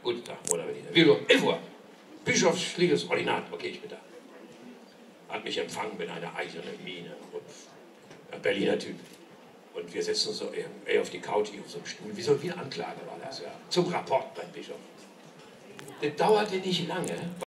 Guten Tag, Mona Berliner. Wie Uhr? 11 Uhr. Bischofsschläges Ordinat. Okay, ich bin da. Hat mich empfangen mit einer eisernen Miene. Und ein Berliner Typ. Und wir setzen uns so auf die Couch, auf so einem Stuhl. Wie so wie eine Anklage war das, ja. Zum Rapport beim Bischof. Das dauerte nicht lange.